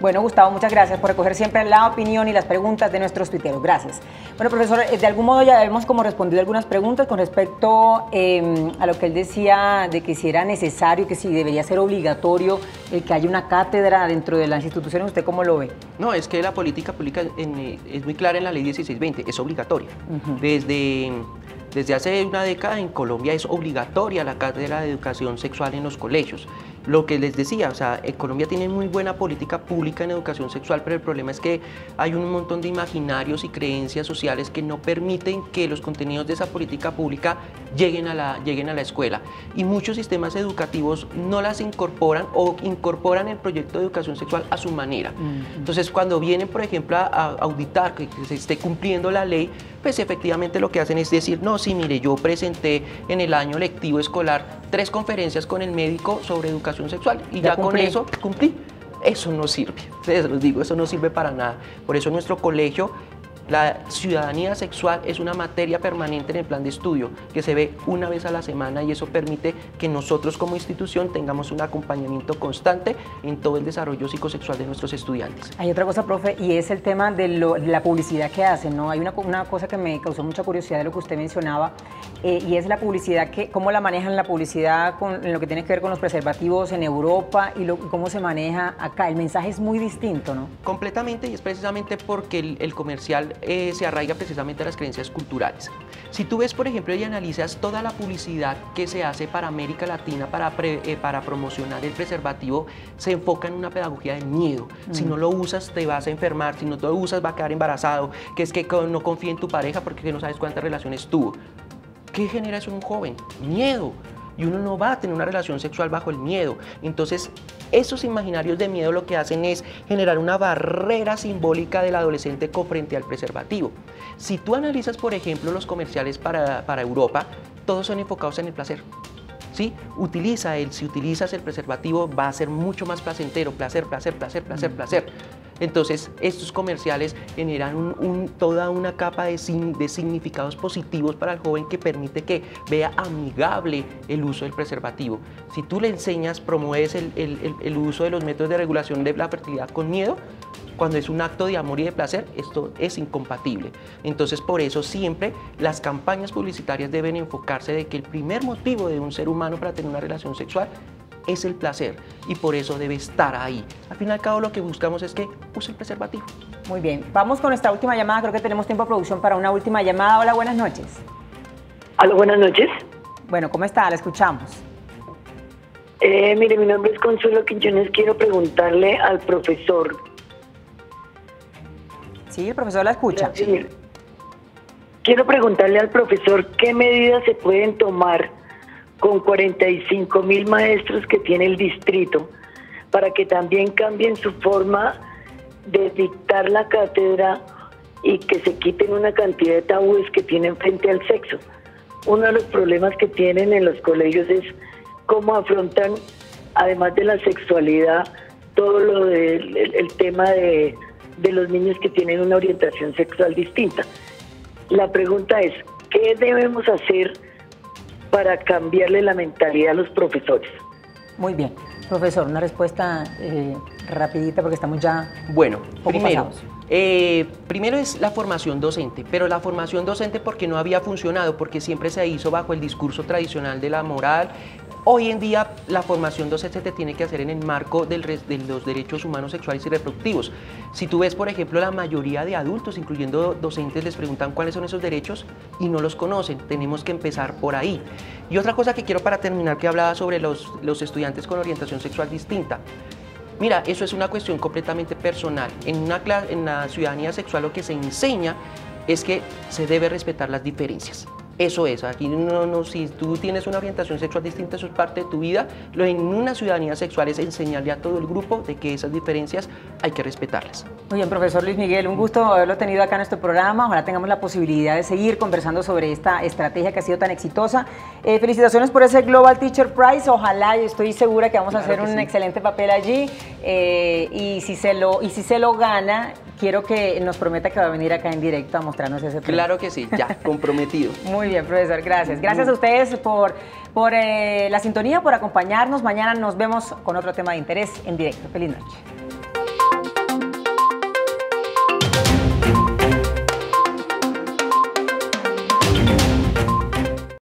[SPEAKER 1] Bueno, Gustavo, muchas gracias por recoger siempre la opinión y las preguntas de nuestros tuiteros. Gracias. Bueno, profesor, de algún modo ya hemos como respondido algunas preguntas con respecto eh, a lo que él decía de que si era necesario, que si debería ser obligatorio el que haya una cátedra dentro de las instituciones. ¿Usted cómo lo ve?
[SPEAKER 3] No, es que la política pública en, es muy clara en la ley dieciséis veinte, es obligatoria. Uh-huh. Desde... Desde hace una década en Colombia es obligatoria la cátedra de educación sexual en los colegios. Lo que les decía, o sea, en Colombia tiene muy buena política pública en educación sexual, pero el problema es que hay un montón de imaginarios y creencias sociales que no permiten que los contenidos de esa política pública lleguen a la, lleguen a la escuela. Y muchos sistemas educativos no las incorporan o incorporan el proyecto de educación sexual a su manera. Mm-hmm. Entonces, cuando vienen, por ejemplo, a, a auditar que, que se esté cumpliendo la ley, pues efectivamente lo que hacen es decir, no, sí, mire, yo presenté en el año lectivo escolar tres conferencias con el médico sobre educación sexual y ya, ya con eso cumplí. Eso no sirve, les los digo, eso no sirve para nada. Por eso en nuestro colegio la ciudadanía sexual es una materia permanente en el plan de estudio que se ve una vez a la semana y eso permite que nosotros como institución tengamos un acompañamiento constante en todo el desarrollo psicosexual de nuestros estudiantes.
[SPEAKER 1] Hay otra cosa, profe, y es el tema de, lo, de la publicidad que hacen, ¿no? Hay una, una cosa que me causó mucha curiosidad de lo que usted mencionaba eh, y es la publicidad, que, cómo la manejan la publicidad con, en lo que tiene que ver con los preservativos en Europa y lo, cómo se maneja acá. El mensaje es muy distinto, ¿no?
[SPEAKER 3] Completamente, y es precisamente porque el, el comercial Eh, se arraiga precisamente a las creencias culturales. Si tú ves, por ejemplo, y analizas toda la publicidad que se hace para América Latina para, pre, eh, para promocionar el preservativo, se enfoca en una pedagogía del miedo. Mm. Si no lo usas te vas a enfermar, si no lo usas va a quedar embarazado, que es que no confía en tu pareja porque no sabes cuántas relaciones tuvo. ¿Qué genera eso en un joven? Miedo. Y uno no va a tener una relación sexual bajo el miedo. Entonces, esos imaginarios de miedo lo que hacen es generar una barrera simbólica del adolescente frente al preservativo. Si tú analizas, por ejemplo, los comerciales para, para Europa, todos son enfocados en el placer. ¿Sí? Utiliza él, si utilizas el preservativo va a ser mucho más placentero, placer, placer, placer, placer, placer. Entonces, estos comerciales generan un, un, toda una capa de, sin, de significados positivos para el joven que permite que vea amigable el uso del preservativo. Si tú le enseñas, promueves el, el, el, el uso de los métodos de regulación de la fertilidad con miedo, cuando es un acto de amor y de placer, esto es incompatible. Entonces, por eso siempre las campañas publicitarias deben enfocarse de que el primer motivo de un ser humano para tener una relación sexual es el placer y por eso debe estar ahí. Al fin y al cabo lo que buscamos es que use el preservativo.
[SPEAKER 1] Muy bien, vamos con nuestra última llamada, creo que tenemos tiempo de producción para una última llamada. Hola, buenas noches.
[SPEAKER 8] Hola, buenas noches.
[SPEAKER 1] Bueno, ¿cómo está? La escuchamos.
[SPEAKER 8] Eh, mire, mi nombre es Consuelo Quiñones, quiero preguntarle al profesor.
[SPEAKER 1] Sí, el profesor la escucha.
[SPEAKER 8] Sí. Quiero preguntarle al profesor qué medidas se pueden tomar con cuarenta y cinco mil maestros que tiene el distrito para que también cambien su forma de dictar la cátedra y que se quiten una cantidad de tabúes que tienen frente al sexo. Uno de los problemas que tienen en los colegios es cómo afrontan, además de la sexualidad, todo lo del el, el tema de, de los niños que tienen una orientación sexual distinta. La pregunta es, ¿qué debemos hacer para cambiarle la mentalidad a los profesores?
[SPEAKER 1] Muy bien. Profesor, una respuesta eh, rapidita porque estamos ya
[SPEAKER 3] Bueno, primero, eh, primero es la formación docente, pero la formación docente porque no había funcionado, porque siempre se hizo bajo el discurso tradicional de la moral. Hoy en día la formación docente se tiene que hacer en el marco del, de los derechos humanos sexuales y reproductivos. Si tú ves, por ejemplo, la mayoría de adultos, incluyendo docentes, les preguntan cuáles son esos derechos y no los conocen. Tenemos que empezar por ahí. Y otra cosa que quiero para terminar, que hablaba sobre los, los estudiantes con orientación sexual distinta. Mira, eso es una cuestión completamente personal. En, una, en la ciudadanía sexual lo que se enseña es que se debe respetar las diferencias. Eso es, aquí no, no, si tú tienes una orientación sexual distinta, eso es parte de tu vida. Lo en una ciudadanía sexual es enseñarle a todo el grupo de que esas diferencias hay que respetarlas.
[SPEAKER 1] Muy bien, profesor Luis Miguel, un gusto haberlo tenido acá en nuestro programa. Ojalá tengamos la posibilidad de seguir conversando sobre esta estrategia que ha sido tan exitosa. Eh, felicitaciones por ese Global Teacher Prize. Ojalá, yo estoy segura que vamos claro a hacer un sí. excelente papel allí. Eh, y, si se lo, y si se lo gana, quiero que nos prometa que va a venir acá en directo a mostrarnos ese premio.
[SPEAKER 3] Claro que sí, ya, comprometido.
[SPEAKER 1] Muy bien, profesor, gracias. Gracias a ustedes por, por eh, la sintonía, por acompañarnos. Mañana nos vemos con otro tema de interés en directo. Feliz noche.